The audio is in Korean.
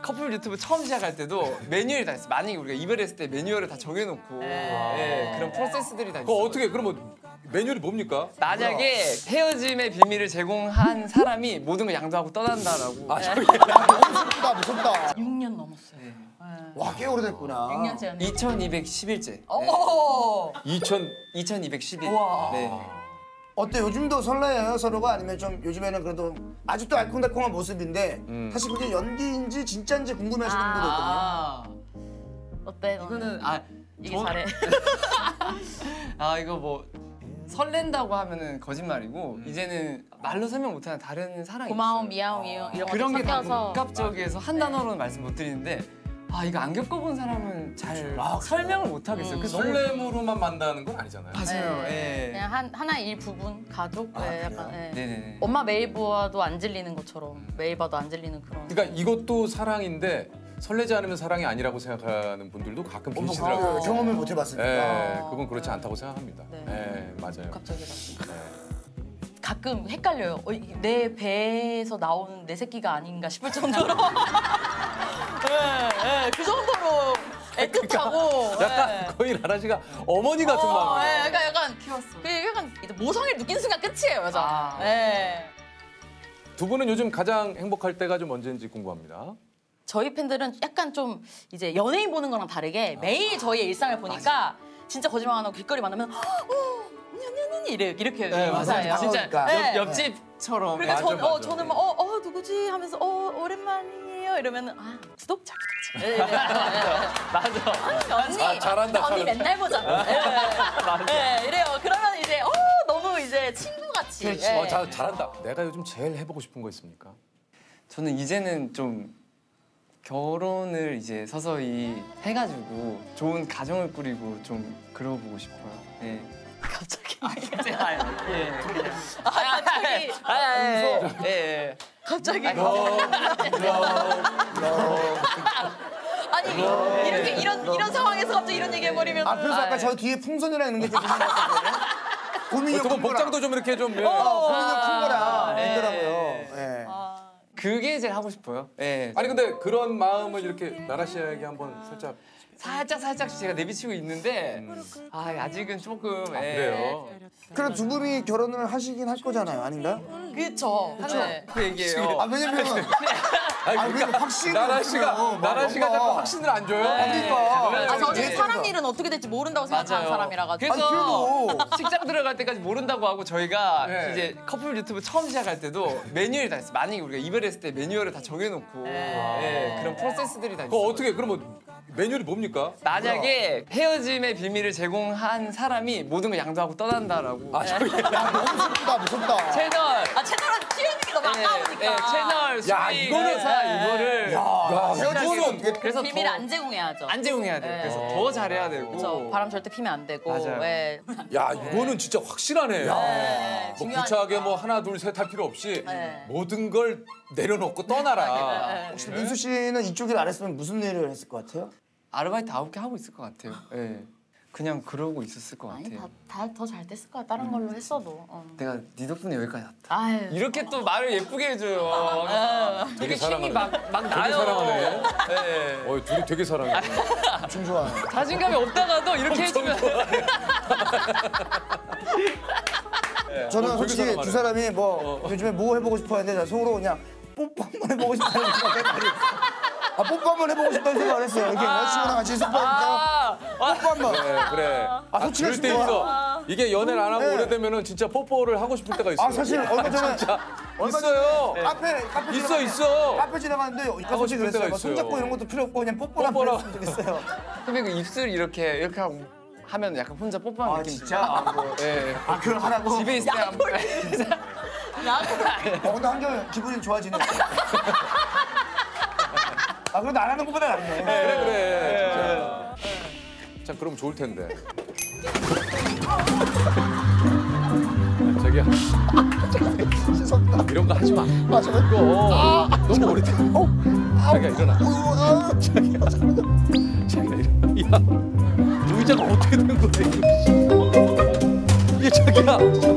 커플 유튜브 처음 시작할 때도 매뉴얼이 다 있어. 만약에 우리가 이별했을 때 매뉴얼을 다 정해놓고 그런 프로세스들이 다 있어. 그거 어떻게 그러면 매뉴얼이 뭡니까? 만약에 헤어짐의 비밀을 제공한 사람이 모든 걸 양도하고 떠난다라고. 아, 저기 무섭다, 무섭다. 6년 넘었어요. 네. 와, 꽤 오래됐구나. 6년째. 2211째. 오. 2211. 우와. 네. 어때? 요즘도 설레요, 서로가? 아니면 좀 요즘에는 그래도 아직도 알콩달콩한 모습인데 사실 그게 연기인지 진짜인지 궁금해하시는 분들도 있거든요. 어때? 이거는 이게 잘해. 이거 뭐 설렌다고 하면은 거짓말이고 이제는 말로 설명 못하는 다른 사랑이 고마움, 있어요. 미안해요 이런 그런 거 게 다 섞여서. 복합적이어서 한 단어로는 말씀 못 드리는데 이거 안 겪어본 사람은 잘 설명을 못 하겠어요. 그래서 설렘으로만 만나는 건 아니잖아요. 맞아요. 네. 예. 그냥 하나의 일부분, 가족, 약간. 예. 네네네. 엄마 매일 보아도 안 질리는 것처럼 매일 봐도 안 질리는 그런. 그러니까 이것도 사랑인데 설레지 않으면 사랑이 아니라고 생각하는 분들도 가끔 계시더라고요. 경험을 못 해봤으니까. 네, 그건 그렇지 않다고 생각합니다. 네. 네, 맞아요. 복합적이라. 네. 가끔 헷갈려요. 내 배에서 나온 내 새끼가 아닌가 싶을 정도로. 그 정도로 애틋하고. 약간 거의 라라 씨가 어머니 같은 마음. 약간 키웠어. 약간 모성애를 느낀 순간 끝이에요, 여자. 두 분은 요즘 가장 행복할 때가 좀 언제인지 궁금합니다. 저희 팬들은 약간 좀 이제 연예인 보는 거랑 다르게 매일 저희의 일상을 보니까 진짜 거짓말 안 하고 길거리 만나면 이렇게 인사해요. 진짜 네. 옆집처럼. 그러니까 맞아. 저는 막 누구지 하면서 오랜만이에요 이러면 구독자. 맞아. 언니 잘한다, 언니 잘한다. 맨날 보잖아. 이래요. 그러면 이제 너무 이제 친구같이. 그렇지. 잘한다. 내가 요즘 제일 해보고 싶은 거 있습니까? 저는 이제는 좀 결혼을 이제 서서히 해가지고 좋은 가정을 꾸리고 좀 그러보고 싶어요. 네. 갑자기. 갑자기. 아니 이렇게 이런 상황에서 갑자기 이런 얘기 해버리면. 그래서 아까 저 뒤에 풍선이랑 있는 게 좀 궁금한 것 같거든요. 고민이 두 분 복장도 좀 이렇게 좀. 고민이 큰 거라 있더라고요. 예. 그게 제일 하고 싶어요. 네. 아니 근데 그런 마음을 이렇게 나라 씨에게 한번 살짝 제가 내비치고 있는데 아직은 조금. 그래요? 그럼 두 분이 결혼을 하시긴 할 거잖아요, 아닌가요? 그쵸. 그 얘기예요. 왜냐면 그러니까 확실히 나라 씨가 자꾸 확신을 안 줘요. 그러니까. 저는 사람 일은 어떻게 될지 모른다고 생각하는 사람이라 가지고. 그래서 식장 들어갈 때까지 모른다고 하고 저희가 네. 이제 커플 유튜브 처음 시작할 때도 매뉴얼이 다 있어. 만약에 우리가 이별했을 때 매뉴얼을 다 정해놓고 그런 프로세스들이 다 있어. 그거 어떻게 그러면 매뉴얼이 뭡니까? 만약에 헤어짐의 비밀을 제공한 사람이 모든 걸 양도하고 떠난다라고. 너무 무섭다, 무섭다. 채널. 채널은 띄우는 게 너무 아까우니까. 채널 수익 야, 이거는 회사 이거를 이거는 그래서 비밀 안 제공해야죠. 안 제공해야 돼요. 그래서 더 잘해야 되고. 그렇죠. 바람 절대 피면 안 되고. 맞아요. 야 이거는 진짜 확실하네. 뭐 중요하니까. 구차하게 뭐 하나 둘 셋 할 필요 없이 네. 모든 걸 내려놓고 떠나라. 혹시 민수 씨는 이쪽 일 안 했으면 무슨 일을 했을 것 같아요? 아르바이트 9개 하고 있을 것 같아요. 네. 그냥 그러고 있었을 것 아니 같아요. 다 더 잘 됐을 거야. 다른 걸로 했어도. 내가 네 덕분에 여기까지 왔다. 아유. 이렇게 또 말을 예쁘게 해줘요. 되게 힘이 막 되게 나요. 사랑하네. 네. 둘이 되게 사랑해. 좀 좋아요. 자신감이 없다가도 이렇게 해주면. 저는 되게 솔직히 사랑하네. 두 사람이 뭐 요즘에 뭐 해보고 싶어 했는데 속으로 그냥 뽀뽀 한번 해보고 싶다는 생각이 뽀뽀 한번 해보고 싶다는 생각을 했어요. 이렇게 여자친구랑 같이 숙박하니까 뽀뽀 한번. 그래. 솔직히 그럴 때 있어. 이게 연애를 안 하고 네. 오래되면은 진짜 뽀뽀를 하고 싶을 때가 있어. 사실 얼마 전에 있어요. 카페 있어. 카페 지나갔는데 하고 싶을 때가 막 있어요. 손잡고 이런 것도 필요 없고 그냥 뽀뽀를 한번 뽀뽀라. 했으면 좋겠어요. 근데 그 입술 이렇게 하고 하면 약간 혼자 뽀뽀하는 느낌. 진짜? 네. 그걸 하라고? 집에 있을 때 한번. 근데 한결 기분이 좋아지네. 그래도 안 하는 것보다 낫네. 그래. 진짜. 참 그럼 좋을 텐데. 자기야. 이런 거 하지 마. 맞아. 이거 너무 오래돼. 자기야 일어나. 자기야 일어나. 야, 의자가 어떻게 된 거야 이거. 이게 자기야.